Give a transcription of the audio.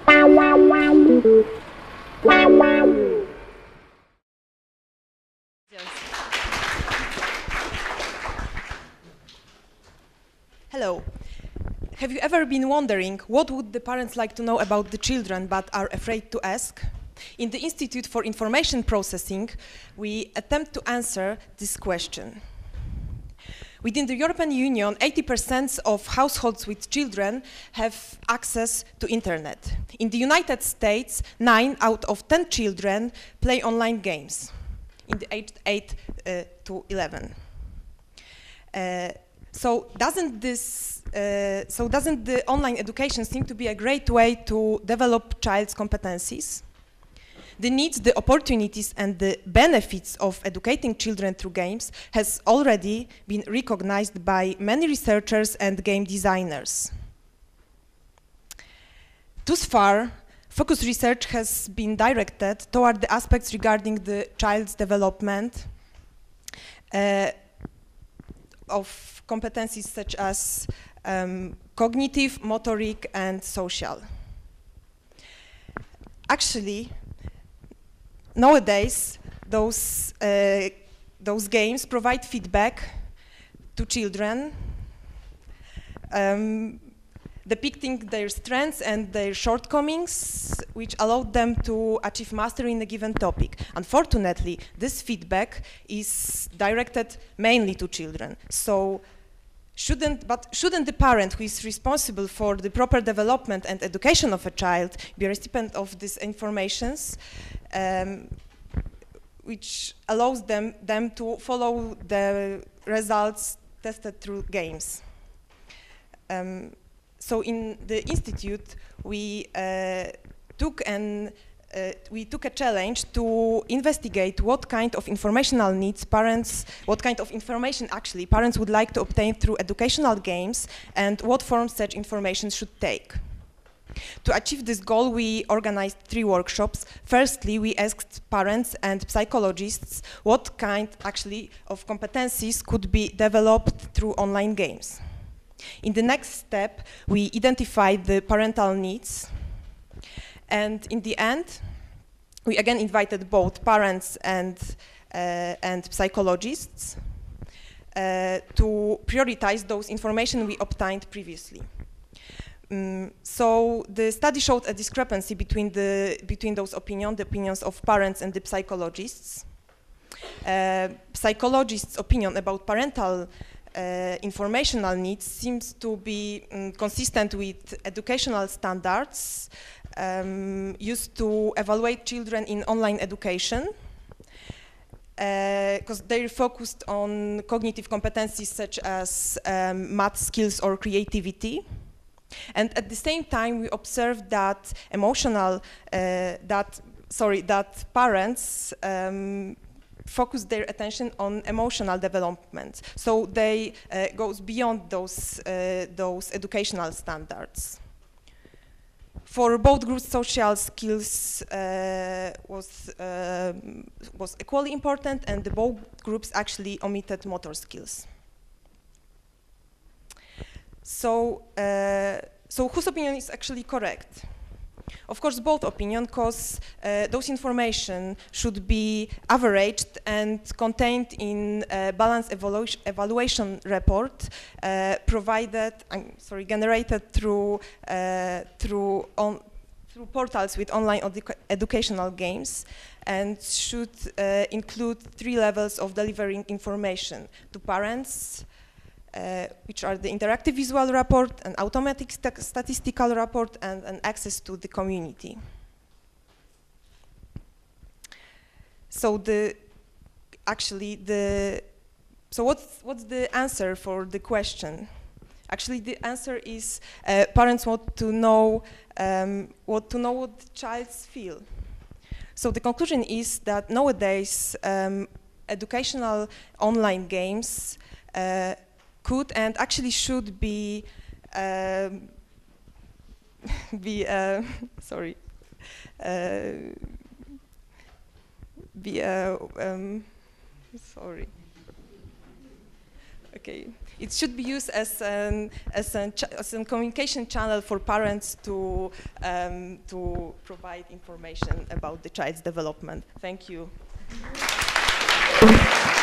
Hello. Have you ever been wondering what would the parents like to know about the children but are afraid to ask? In the Institute for Information Processing, we attempt to answer this question. Within the European Union, 80% of households with children have access to internet. In the United States, 9 out of 10 children play online games in the age 8 to 11. So doesn't the online education seem to be a great way to develop child's competencies? The needs, the opportunities, and the benefits of educating children through games has already been recognized by many researchers and game designers. Thus far, focused research has been directed toward the aspects regarding the child's development of competencies such as cognitive, motoric, and social. Actually, nowadays, those games provide feedback to children, depicting their strengths and their shortcomings, which allow them to achieve mastery in a given topic. Unfortunately, this feedback is directed mainly to children. So, shouldn't the parent who is responsible for the proper development and education of a child be a recipient of these informations, which allows them to follow the results tested through games? So in the institute, we took a challenge to investigate what kind of informational needs what kind of information actually parents would like to obtain through educational games, and what form such information should take. To achieve this goal, we organized 3 workshops. Firstly, we asked parents and psychologists what kind actually of competencies could be developed through online games. In the next step, we identified the parental needs, and in the end, we again invited both parents and psychologists to prioritize those information we obtained previously. So the study showed a discrepancy between those opinions, the opinions of parents and the psychologists. Psychologists' opinion about parental informational needs seems to be consistent with educational standards used to evaluate children in online education, because they're focused on cognitive competencies such as math skills or creativity. And at the same time, we observed that that parents focus their attention on emotional development. So they goes beyond those educational standards. For both groups, social skills was equally important, and both groups actually omitted motor skills. So whose opinion is actually correct? Of course, both opinions, because those information should be averaged and contained in a balanced evaluation report generated through portals with online educational games, and should include 3 levels of delivering information to parents, which are the interactive visual report, an automatic statistical report, and an access to the community. So what's the answer for the question? Actually, the answer is parents want to know what the childs feel. So the conclusion is that nowadays educational online games could and actually should be Okay, it should be used as a communication channel for parents to provide information about the child's development. Thank you.